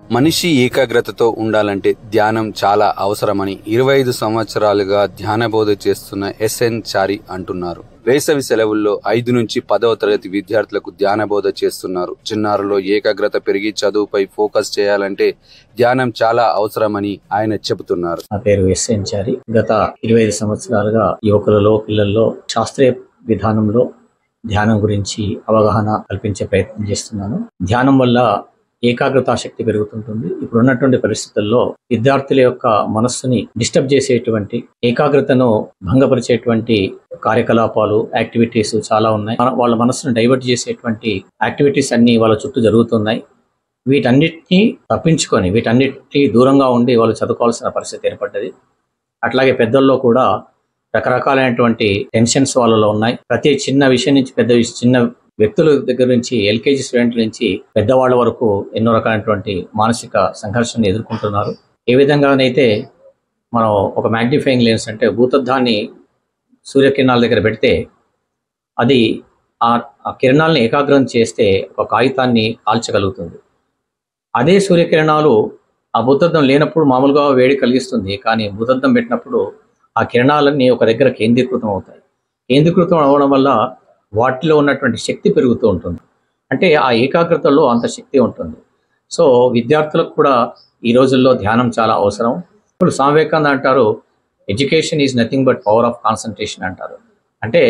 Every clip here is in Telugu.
మనిషి ఏకాగ్రతతో ఉండాలంటే ధ్యానం చాలా అవసరమని 25 సంవత్సరాలుగా ధ్యాన బోధ చేస్తున్న ఎస్ఎన్ చారి అంటున్నారు. వేసవి సెలవుల్లో 5 నుంచి 10వ తరగతి విద్యార్థులకు ధ్యాన బోధ చేస్తున్నారు. చిన్నారులో ఏకాగ్రత పెరిగి చదువుపై ఫోకస్ చేయాలంటే ధ్యానం చాలా అవసరమని ఆయన చెబుతున్నారు. నా పేరు ఎస్ఎన్ చారి. గత 25 సంవత్సరాలుగా యువకులలో, పిల్లల్లో శాస్త్రీయ విధానంలో ధ్యానం గురించి అవగాహన కల్పించే ప్రయత్నం చేస్తున్నాను. ధ్యానం వల్ల ఏకాగ్రతా శక్తి పెరుగుతుంటుంది. ఇప్పుడు ఉన్నటువంటి పరిస్థితుల్లో విద్యార్థుల యొక్క మనస్సుని డిస్టర్బ్ చేసేటువంటి, ఏకాగ్రతను భంగపరిచేటువంటి కార్యకలాపాలు, యాక్టివిటీస్ చాలా ఉన్నాయి. వాళ్ళ మనస్సును డైవర్ట్ చేసేటువంటి యాక్టివిటీస్ అన్ని వాళ్ళ చుట్టూ జరుగుతున్నాయి. వీటన్నిటిని తప్పించుకొని, వీటన్నిటి దూరంగా ఉండి వాళ్ళు చదువుకోవాల్సిన పరిస్థితి ఏర్పడ్డది. అట్లాగే పెద్దల్లో కూడా రకరకాలైనటువంటి టెన్షన్స్ వాళ్ళలో ఉన్నాయి. ప్రతి చిన్న విషయం నుంచి చిన్న వ్యక్తుల దగ్గర నుంచి, ఎల్కేజీ స్టూడెంట్ల నుంచి పెద్దవాళ్ళ వరకు ఎన్నో రకాలైనటువంటి మానసిక సంఘర్షణ ఎదుర్కొంటున్నారు. ఏ విధంగానైతే మనం ఒక మ్యాగ్నిఫైయింగ్ లెన్స్ అంటే భూతద్దాన్ని సూర్యకిరణాల దగ్గర పెడితే అది ఆ కిరణాలను ఏకాగ్రం చేస్తే ఒక కాగితాన్ని కాల్చగలుగుతుంది. అదే సూర్యకిరణాలు ఆ భూతద్దం లేనప్పుడు మామూలుగా వేడి కలిగిస్తుంది. కానీ భూతద్దం పెట్టినప్పుడు ఆ కిరణాలన్నీ ఒక దగ్గర కేంద్రీకృతం అవుతాయి. కేంద్రీకృతం అవ్వడం వల్ల వాటిలో ఉన్నటువంటి శక్తి పెరుగుతూ ఉంటుంది. అంటే ఆ ఏకాగ్రతలో అంత శక్తి ఉంటుంది. సో విద్యార్థులకు కూడా ఈ రోజుల్లో ధ్యానం చాలా అవసరం. ఇప్పుడు స్వామి వివేకానంద అంటారు, education is nothing but power of concentration అంటారు. అంటే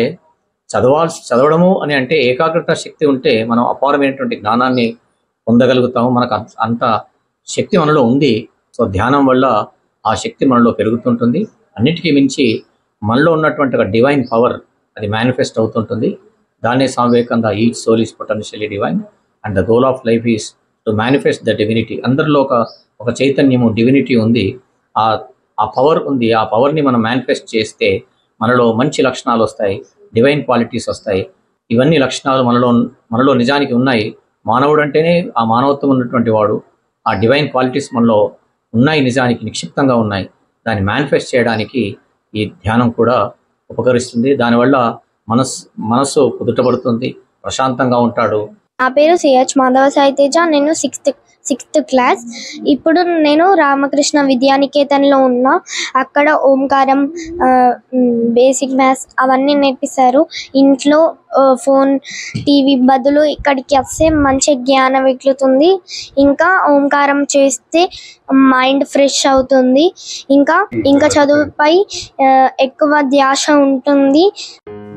చదవడము అని అంటే ఏకాగ్రత శక్తి ఉంటే మనం అపారమైనటువంటి జ్ఞానాన్ని పొందగలుగుతాము. మనకు అంత శక్తి మనలో ఉంది. సో ధ్యానం వల్ల ఆ శక్తి మనలో పెరుగుతుంటుంది. అన్నిటికీ మించి మనలో ఉన్నటువంటి ఒక డివైన్ పవర్ అది మేనిఫెస్ట్ అవుతుంటుంది. దాన్నే Swami Vivekananda, each soul is potentially divine and the goal of life is to manifest the divinity. అందరిలో ఒక చైతన్యము, డివినిటీ ఉంది. ఆ పవర్ ఉంది. ఆ పవర్ని మనం మేనిఫెస్ట్ చేస్తే మనలో మంచి లక్షణాలు వస్తాయి, డివైన్ క్వాలిటీస్ వస్తాయి. ఇవన్నీ లక్షణాలు మనలో నిజానికి ఉన్నాయి. మానవుడు అంటేనే ఆ మానవత్వం ఉన్నటువంటి వాడు. ఆ డివైన్ క్వాలిటీస్ మనలో ఉన్నాయి, నిజానికి నిక్షిప్తంగా ఉన్నాయి. దాన్ని మేనిఫెస్ట్ చేయడానికి ఈ ధ్యానం కూడా ఉపకరిస్తుంది. దానివల్ల మనస్సు కుదుటపడుతుంది, ప్రశాంతంగా ఉంటాడు. నా పేరు సిహెచ్ మాధవ సాయి తేజ. నేను సిక్స్త్ క్లాస్. ఇప్పుడు నేను రామకృష్ణ విద్యానికేతన్లో ఉన్నా. అక్కడ ఓంకారం, బేసిక్ మ్యాథ్స్ అవన్నీ నేర్పిస్తారు. ఇంట్లో ఫోన్, టీవీ బదులు ఇక్కడికి వస్తే మంచి జ్ఞానం వెక్కుతుంది. ఇంకా ఓంకారం చేస్తే మైండ్ ఫ్రెష్ అవుతుంది. ఇంకా చదువుపై ఎక్కువ ధ్యాస ఉంటుంది.